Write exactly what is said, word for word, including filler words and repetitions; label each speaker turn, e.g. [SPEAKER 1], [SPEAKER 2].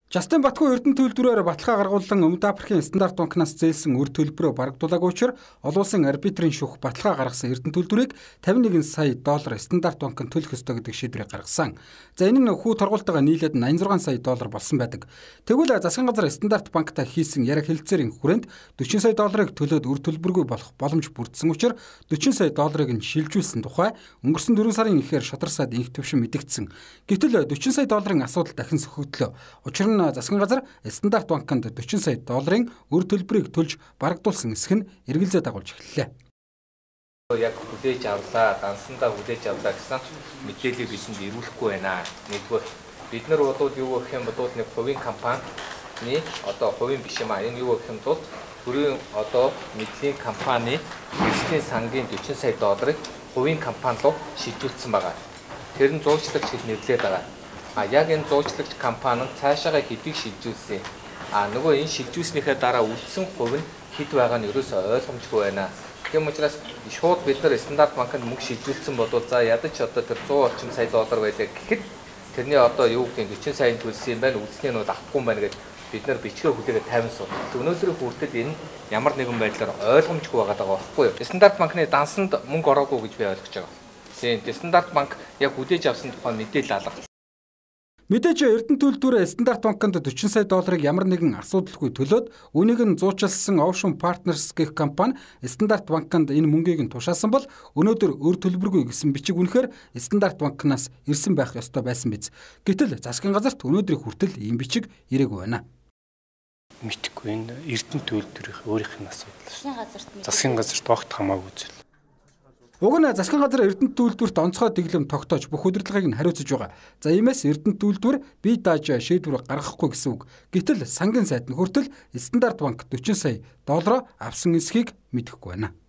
[SPEAKER 1] Жастин Батгүй Эрдэнэ төлбөрөөр баталгаа гаргуулсан Өмнөд Африкийн стандарт банкнаас зээлсэн үр төлбөрөө барагдуулаагүй учраас олон улсын арбитрийн шүүх баталгаа гаргасан Эрдэнэ төлбөрийг тавин нэгэн сая доллар стандарт банк нь төлөх ёстой гэдэг шийдвэрийг гаргасан. За энэ нь хүү торгуултайгаа нийлээд найман зургаан сая доллар болсон байдаг. Тэгвэл засгийн газар стандарт банктай хийсэн яриг хэлэлцээрийн хүрээнд дөрвөн сая долларыг төлөөд үр төлбөргүй болох боломж бүрдсэн учраас дөрвөн сая долларыг нь шилжүүлсэн тухай өнгөрсөн дөрвөн сарын эхээр шатарсаад инх төвшин мэдэгдсэн. Гэвтэл дөрвөн сая долларын асуудал дахин сөхөгдлөө. Учир нь засгийн газар стандарт банкнд дөрвөн сая долларын үр төлбөрийг төлж барагдуулсан эсэх нь эргэлзээ дагуулж эхэллээ.
[SPEAKER 2] Яг хүлээж авлаа, дансандаа хүлээж авлаа гэсэн мэдээллийг бидэнд ирүүлэхгүй байна. Нэгдүгээр бид нар бодвол юу гэх юм бол нэг хувийн компани одоо хувийн биш юм аа. Энэ юу гэх юм бол төрийн одоо мэдлийн компани эсхийн сангийн дөрвөн сая долларыг хувийн компани руу шилжүүлсэн байгаа. Тэр нь зуучлагч гэж нэрлээд байгаа. А яг энэ зуучлагч компани нь цаашаага хэдийг шилжүүлсэн. А нөгөө энэ шилжүүлснийхээ дараа үлдсэн хувь нь хэд байгаа нь ерөөсөө ойлгомжгүй байна. Тийм учраас шууд бид нар стандарт банкнд мөнгө шилжүүлсэн бодвол за ядаж одоо тэр зуун орчим сая доллар байдаг гэхэд тэрний одоо юу гэх юм дөрвөн сая төлсөн юм байна, үлдсний нь авахгүй юм байна гэж бид нар бичгээ хүлээгээд таймс сууд. Өнөөдрийн хүртэл энэ ямар нэгэн байдлаар ойлгомжгүй байгаа даа байхгүй юу? Стандарт банкны дансанд мөнгө ороогүй гэж би ойлгож байгаа. Тийм стандарт банк яг хүлээж авсан тухай мэдээлэл алга.
[SPEAKER 1] Мэдээж Эрдэнэ төлбөрөөр стандарт банкнд дөрвөн сая долларыг ямар нэгэн асуудалгүй төлөөд үнийг нь зуучилсан Ocean Partners гэх компани стандарт банкнд энэ мөнгийг нь тушаасан бол өнөөдөр өр төлбөргүй гэсэн бичиг үнэхээр стандарт банкнаас ирсэн байх ёстой байсан биз. Гэтэл засгийн газарт өнөөдрийн хүртэл ийм бичиг ирээгүй байна.
[SPEAKER 3] Мэдхгүй энэ Эрдэнэ төлбөрийн өөрийнх нь асуудал. Засгийн газарт огт хамаагүй зүйл.
[SPEAKER 1] Уг нь засгийн газар Эрдэнэ төлбөрт онцгой дэглэм тогтоож бүх удирдлагыг нь хариуцж байгаа. За иймээс Эрдэнэ төлбөр бие дааж шийдвэр гаргахгүй гэсэн үг. Гэтэл сангийн сайд нь хүртэл стандарт банк дөрвөн сая доллар авсан эсхийг мэдэхгүй байна.